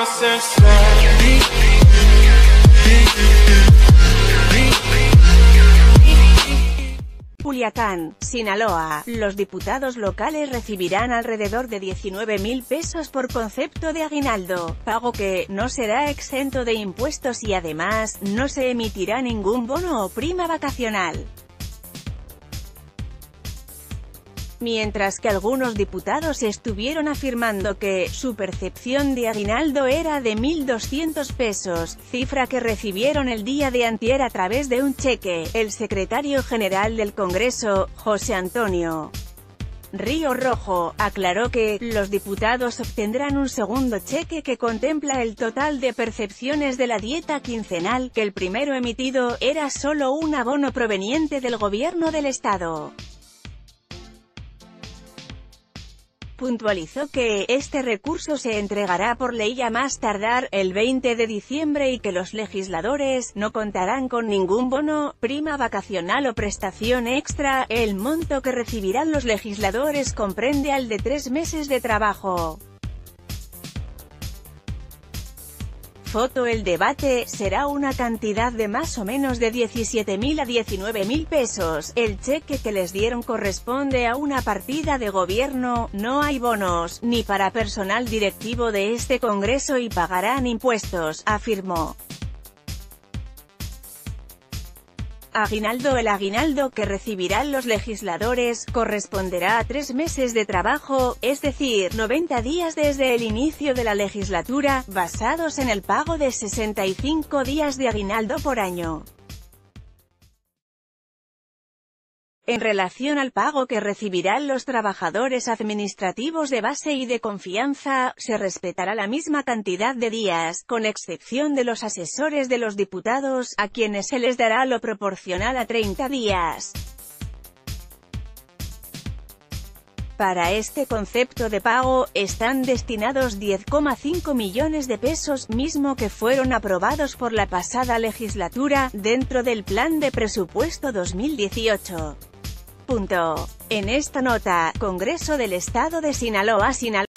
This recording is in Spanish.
Culiacán, Sinaloa. Los diputados locales recibirán alrededor de 19.000 pesos por concepto de aguinaldo, pago que no será exento de impuestos y además, no se emitirá ningún bono o prima vacacional. Mientras que algunos diputados estuvieron afirmando que su percepción de aguinaldo era de 1.200 pesos, cifra que recibieron el día de antier a través de un cheque, el secretario general del Congreso, José Antonio Río Rojo, aclaró que los diputados obtendrán un segundo cheque que contempla el total de percepciones de la dieta quincenal, que el primero emitido era solo un abono proveniente del gobierno del estado. Puntualizó que este recurso se entregará por ley a más tardar el 20 de diciembre y que los legisladores no contarán con ningún bono, prima vacacional o prestación extra. El monto que recibirán los legisladores comprende al de 3 meses de trabajo. Foto. El debate será una cantidad de más o menos de 17.000 a 19.000 pesos. El cheque que les dieron corresponde a una partida de gobierno, no hay bonos, ni para personal directivo de este Congreso y pagarán impuestos, afirmó. Aguinaldo. El aguinaldo que recibirán los legisladores corresponderá a 3 meses de trabajo, es decir, 90 días desde el inicio de la legislatura, basados en el pago de 65 días de aguinaldo por año. En relación al pago que recibirán los trabajadores administrativos de base y de confianza, se respetará la misma cantidad de días, con excepción de los asesores de los diputados, a quienes se les dará lo proporcional a 30 días. Para este concepto de pago, están destinados 10,5 millones de pesos, mismo que fueron aprobados por la pasada legislatura, dentro del Plan de Presupuesto 2018. En esta nota, Congreso del Estado de Sinaloa.